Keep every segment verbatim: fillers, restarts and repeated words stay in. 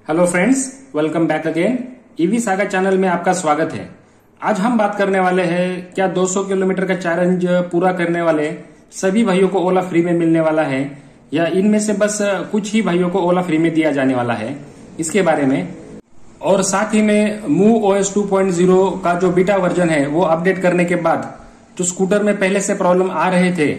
Hello friends, welcome back again. EV saga channel में आपका स्वागत है। आज हम बात करने वाले हैं क्या दो सौ किलोमीटर का चैलेंज पूरा करने वाले सभी भाइयों को ओला फ्री में मिलने वाला है या इनमें से बस कुछ ही भाइयों को ओला फ्री में दिया जाने वाला है, इसके बारे में। और साथ ही में move OS two point zero का जो बीटा वर्जन है वो अपडेट करने के बाद जो स्कूटर में पहले से प्रॉब्लम आ रहे थे,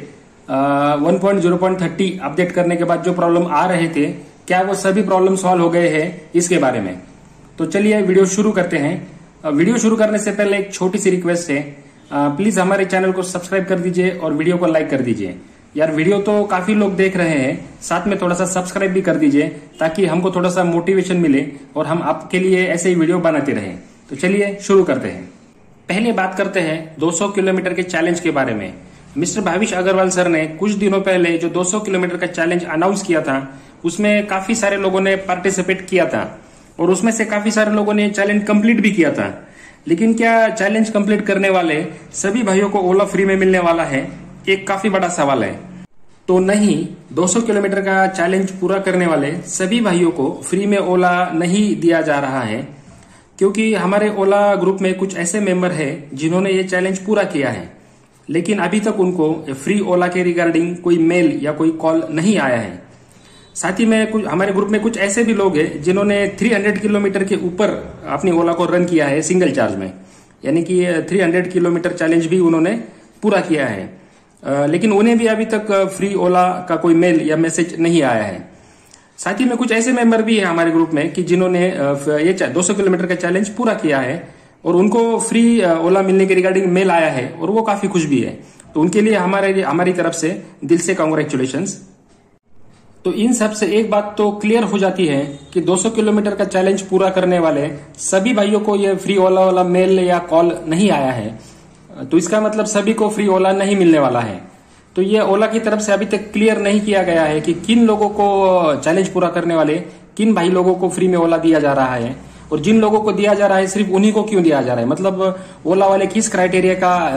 one point zero point thirty update करने के बाद जो प्रॉब्लम आ रहे थे, क्या वो सभी प्रॉब्लम सॉल्व हो गए हैं, इसके बारे में। तो चलिए वीडियो शुरू करते हैं। वीडियो शुरू करने से पहले एक छोटी सी रिक्वेस्ट है, प्लीज हमारे चैनल को सब्सक्राइब कर दीजिए और वीडियो को लाइक कर दीजिए। यार वीडियो तो काफी लोग देख रहे हैं, साथ में थोड़ा सा सब्सक्राइब भी कर दीजिए ताकि हमको थोड़ा सा मोटिवेशन मिले और हम आपके लिए ऐसे ही वीडियो बनाते रहें। तो चलिए शुरू करते हैं। पहले बात करते हैं दो सौ किलोमीटर के चैलेंज के बारे में। मिस्टर भाविश अग्रवाल सर ने कुछ दिनों पहले जो दो सौ किलोमीटर का चैलेंज अनाउंस किया था उसमें काफी सारे लोगों ने पार्टिसिपेट किया था और उसमें से काफी सारे लोगों ने चैलेंज कंप्लीट भी किया था। लेकिन क्या चैलेंज कंप्लीट करने वाले सभी भाइयों को ओला फ्री में मिलने वाला है, एक काफी बड़ा सवाल है। तो नहीं, दो सौ किलोमीटर का चैलेंज पूरा करने वाले सभी भाइयों को फ्री में ओला नहीं दिया जा रहा है, क्योंकि हमारे ओला ग्रुप में कुछ ऐसे मेंबर है जिन्होंने ये चैलेंज पूरा किया है, लेकिन अभी तक उनको फ्री ओला के रिगार्डिंग कोई मेल या कोई कॉल नहीं आया है। साथ ही में कुछ हमारे ग्रुप में कुछ ऐसे भी लोग हैं जिन्होंने तीन सौ किलोमीटर के ऊपर अपनी ओला को रन किया है सिंगल चार्ज में, यानी कि तीन सौ किलोमीटर चैलेंज भी उन्होंने पूरा किया है, आ, लेकिन उन्हें भी अभी तक फ्री ओला का कोई मेल या मैसेज नहीं आया है। साथ ही में कुछ ऐसे मेंबर भी है हमारे ग्रुप में कि जिन्होंने ये दो सौ किलोमीटर का चैलेंज पूरा किया है और उनको फ्री ओला मिलने के रिगार्डिंग मेल आया है और वो काफी खुश भी है। तो उनके लिए हमारे हमारी तरफ से दिल से कांग्रेचुलेशंस। तो इन सब से एक बात तो क्लियर हो जाती है कि दो सौ किलोमीटर का चैलेंज पूरा करने वाले सभी भाइयों को ये फ्री ओला वाला मेल या कॉल नहीं आया है, तो इसका मतलब सभी को फ्री ओला नहीं मिलने वाला है। तो ये ओला की तरफ से अभी तक क्लियर नहीं किया गया है कि किन लोगों को चैलेंज पूरा करने वाले किन भाई लोगों को फ्री में ओला दिया जा रहा है, और जिन लोगों को दिया जा रहा है सिर्फ उन्हीं को क्यों दिया जा रहा है। मतलब ओला वाले किस क्राइटेरिया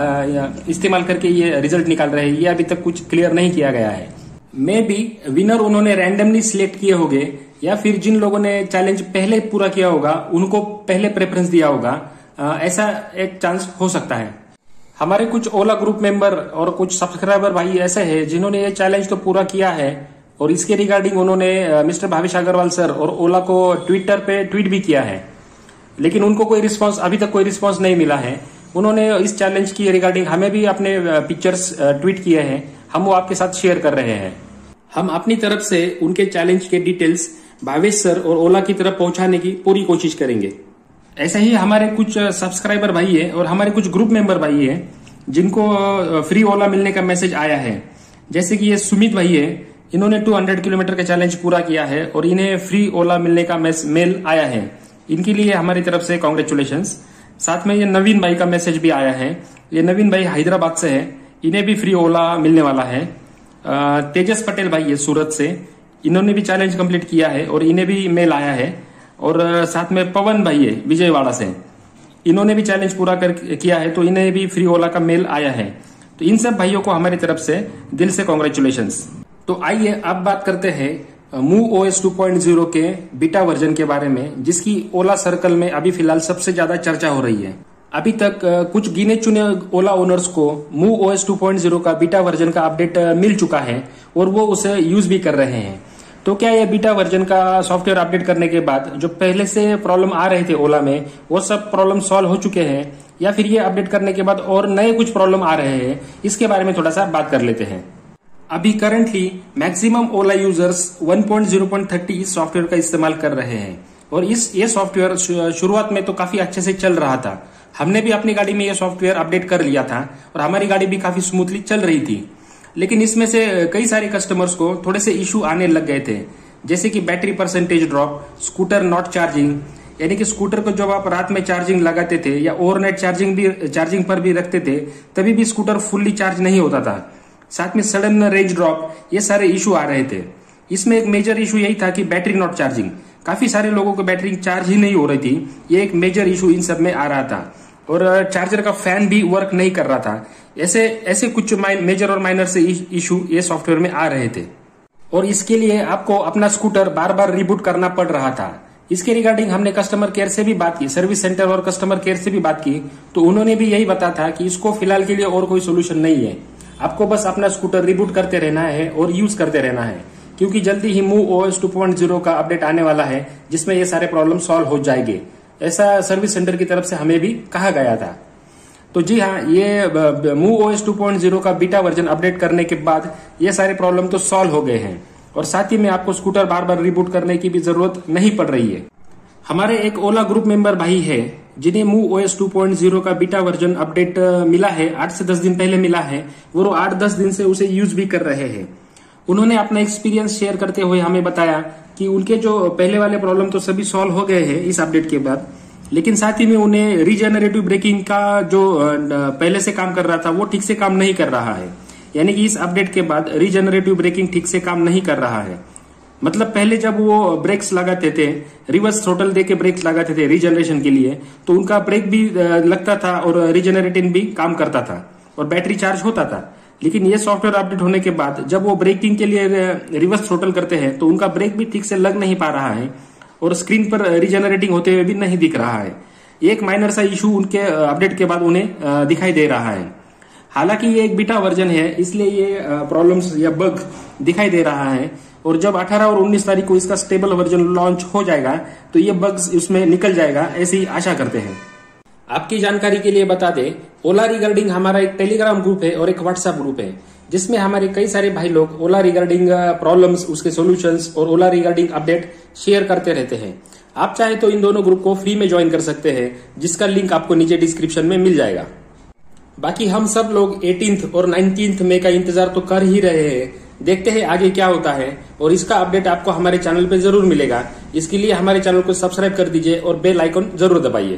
का इस्तेमाल करके ये रिजल्ट निकाल रहे हैं, ये अभी तक कुछ क्लियर नहीं किया गया है। मे बी विनर उन्होंने रैंडमली सिलेक्ट किए होंगे या फिर जिन लोगों ने चैलेंज पहले पूरा किया होगा उनको पहले प्रेफरेंस दिया होगा, ऐसा एक चांस हो सकता है। हमारे कुछ ओला ग्रुप मेंबर और कुछ सब्सक्राइबर भाई ऐसे हैं जिन्होंने ये चैलेंज तो पूरा किया है और इसके रिगार्डिंग उन्होंने मिस्टर भाविश अग्रवाल सर और ओला को ट्विटर पे ट्वीट भी किया है, लेकिन उनको कोई रिस्पांस अभी तक कोई रिस्पांस नहीं मिला है। उन्होंने इस चैलेंज की रिगार्डिंग हमें भी अपने पिक्चर्स ट्वीट किए हैं, हम वो आपके साथ शेयर कर रहे हैं। हम अपनी तरफ से उनके चैलेंज के डिटेल्स भावेश सर और ओला की तरफ पहुंचाने की पूरी कोशिश करेंगे। ऐसे ही हमारे कुछ सब्सक्राइबर भाई है और हमारे कुछ ग्रुप मेंबर भाई है जिनको फ्री ओला मिलने का मैसेज आया है। जैसे कि ये सुमित भाई है, इन्होंने दो सौ किलोमीटर का चैलेंज पूरा किया है और इन्हें फ्री ओला मिलने का मेल आया है। इनके लिए हमारी तरफ से कांग्रेचुलेशंस। साथ में ये नवीन भाई का मैसेज भी आया है। ये नवीन भाई हैदराबाद से है, इन्हें भी फ्री ओला मिलने वाला है। तेजस पटेल भाई है सूरत से, इन्होंने भी चैलेंज कंप्लीट किया है और इन्हें भी मेल आया है। और साथ में पवन भाई है विजयवाड़ा से, इन्होंने भी चैलेंज पूरा कर किया है, तो इन्हें भी फ्री ओला का मेल आया है। तो इन सब भाइयों को हमारी तरफ से दिल से कांग्रेचुलेशंस। तो आइए अब बात करते हैं move OS two point zero के बीटा वर्जन के बारे में, जिसकी ओला सर्कल में अभी फिलहाल सबसे ज्यादा चर्चा हो रही है। अभी तक कुछ गिने चुने ओला ओनर्स को move OS two point zero का बीटा वर्जन का अपडेट मिल चुका है और वो उसे यूज भी कर रहे हैं। तो क्या ये बीटा वर्जन का सॉफ्टवेयर अपडेट करने के बाद जो पहले से प्रॉब्लम आ रहे थे ओला में वो सब प्रॉब्लम सॉल्व हो चुके हैं, या फिर ये अपडेट करने के बाद और नए कुछ प्रॉब्लम आ रहे हैं, इसके बारे में थोड़ा सा बात कर लेते हैं। अभी currently maximum Ola users one point zero point thirty इस सॉफ्टवेयर का इस्तेमाल कर रहे हैं और इस ये सॉफ्टवेयर शुरुआत में तो काफी अच्छे से चल रहा था। हमने भी अपनी गाड़ी में ये सॉफ्टवेयर अपडेट कर लिया था और हमारी गाड़ी भी काफी स्मूथली चल रही थी, लेकिन इसमें से कई सारे कस्टमर्स को थोड़े से इशू आने लग गए थे, जैसे कि battery percentage drop, scooter not charging, यानी कि स्कूटर को जब आप रात में चार्जिंग लगाते थे या ओवरनाइट चार्जिंग भी चार्जिंग पर भी रखते थे तभी भी स्कूटर फुल्ली चार्ज नहीं होता था। साथ में सडन रेंज ड्रॉप, ये सारे इशू आ रहे थे। इसमें एक मेजर इशू यही था कि बैटरी नॉट चार्जिंग, काफी सारे लोगों को बैटरी चार्ज ही नहीं हो रही थी, ये एक मेजर इशू इन सब में आ रहा था। और चार्जर का फैन भी वर्क नहीं कर रहा था। ऐसे ऐसे कुछ मेजर और माइनर से इशू ये सॉफ्टवेयर में आ रहे थे और इसके लिए आपको अपना स्कूटर बार बार रिबूट करना पड़ रहा था। इसके रिगार्डिंग हमने कस्टमर केयर से भी बात की, सर्विस सेंटर और कस्टमर केयर से भी बात की, तो उन्होंने भी यही बताया था कि इसको फिलहाल के लिए और कोई सोल्यूशन नहीं है, आपको बस अपना स्कूटर रिबूट करते रहना है और यूज करते रहना है, क्योंकि जल्दी ही Move OS two point zero का अपडेट आने वाला है जिसमें ये सारे प्रॉब्लम सॉल्व हो जाएंगे। ऐसा सर्विस सेंटर की तरफ से हमें भी कहा गया था। तो जी हाँ, ये Move OS two point zero का बीटा वर्जन अपडेट करने के बाद ये सारे प्रॉब्लम तो सॉल्व हो गए हैं और साथ ही में आपको स्कूटर बार बार रिबूट करने की भी जरूरत नहीं पड़ रही है। हमारे एक ओला ग्रुप मेंबर भाई है जिन्हें Move OS two point zero का बीटा वर्जन अपडेट मिला है, आठ से दस दिन पहले मिला है, वो आठ दस दिन से उसे यूज भी कर रहे हैं। उन्होंने अपना एक्सपीरियंस शेयर करते हुए हमें बताया कि उनके जो पहले वाले प्रॉब्लम तो सभी सॉल्व हो गए हैं इस अपडेट के बाद, लेकिन साथ ही में उन्हें रीजेनरेटिव ब्रेकिंग का जो पहले से काम कर रहा था वो ठीक से काम नहीं कर रहा है। यानी कि इस अपडेट के बाद रीजेनरेटिव ब्रेकिंग ठीक से काम नहीं कर रहा है। मतलब पहले जब वो ब्रेक्स लगाते थे, रिवर्स थ्रोटल देके ब्रेक्स लगाते थे रीजनरेशन के लिए, तो उनका ब्रेक भी लगता था और रीजेनरेटिंग भी काम करता था और बैटरी चार्ज होता था। लेकिन ये सॉफ्टवेयर अपडेट होने के बाद जब वो ब्रेकिंग के लिए रिवर्स थ्रोटल करते हैं तो उनका ब्रेक भी ठीक से लग नहीं पा रहा है और स्क्रीन पर रीजेनरेटिंग होते हुए भी नहीं दिख रहा है। एक माइनर सा इशू उनके अपडेट के बाद उन्हें दिखाई दे रहा है। हालांकि ये एक बीटा वर्जन है, इसलिए ये प्रॉब्लम्स या बग दिखाई दे रहा है और जब अठारह और उन्नीस तारीख को इसका स्टेबल वर्जन लॉन्च हो जाएगा तो ये बग्स उसमें निकल जाएगा, ऐसी आशा करते हैं। आपकी जानकारी के लिए बता दें, ओला रिगार्डिंग हमारा एक टेलीग्राम ग्रुप है और एक व्हाट्सएप ग्रुप है जिसमें हमारे कई सारे भाई लोग ओला रिगार्डिंग प्रॉब्लम्स, उसके सॉल्यूशंस और ओला रिगार्डिंग अपडेट शेयर करते रहते हैं। आप चाहे तो इन दोनों ग्रुप को फ्री में ज्वाइन कर सकते हैं, जिसका लिंक आपको नीचे डिस्क्रिप्शन में मिल जाएगा। बाकी हम सब लोग अठारह और उन्नीस मई का इंतजार तो कर ही रहे हैं, देखते हैं आगे क्या होता है और इसका अपडेट आपको हमारे चैनल पे जरूर मिलेगा। इसके लिए हमारे चैनल को सब्सक्राइब कर दीजिए और बेल आइकन जरूर दबाइए।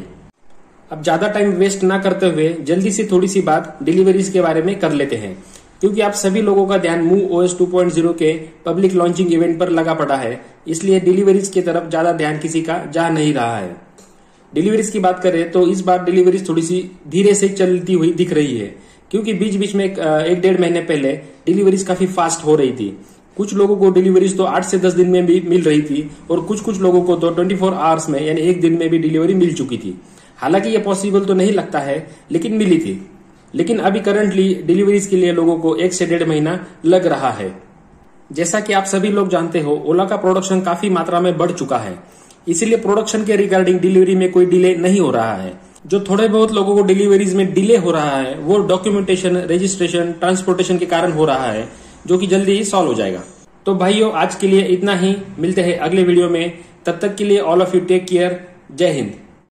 अब ज्यादा टाइम वेस्ट ना करते हुए जल्दी से थोड़ी सी बात डिलीवरीज के बारे में कर लेते हैं, क्योंकि आप सभी लोगों का ध्यान Move OS two point zero के पब्लिक लॉन्चिंग इवेंट पर लगा पड़ा है, इसलिए डिलीवरीज की तरफ ज्यादा ध्यान किसी का जा नहीं रहा है। डिलीवरीज की बात करें तो इस बार डिलीवरीज थोड़ी सी धीरे से चलती हुई दिख रही है, क्योंकि बीच बीच में एक, एक डेढ़ महीने पहले डिलीवरीज काफी फास्ट हो रही थी। कुछ लोगों को डिलीवरीज तो आठ से दस दिन में भी मिल रही थी और कुछ कुछ लोगों को तो चौबीस आवर्स में यानी एक दिन में भी डिलीवरी मिल चुकी थी। हालांकि ये पॉसिबल तो नहीं लगता है, लेकिन मिली थी। लेकिन अभी करंटली डिलीवरीज के लिए लोगों को एक से डेढ़ महीना लग रहा है। जैसा कि आप सभी लोग जानते हो, ओला का प्रोडक्शन काफी मात्रा में बढ़ चुका है, इसीलिए प्रोडक्शन के रिगार्डिंग डिलीवरी में कोई डिले नहीं हो रहा है। जो थोड़े बहुत लोगों को डिलीवरीज में डिले हो रहा है वो डॉक्यूमेंटेशन, रजिस्ट्रेशन, ट्रांसपोर्टेशन के कारण हो रहा है, जो कि जल्दी ही सॉल्व हो जाएगा। तो भाइयों, आज के लिए इतना ही। मिलते हैं अगले वीडियो में, तब तक के लिए all of you take care. जय हिंद।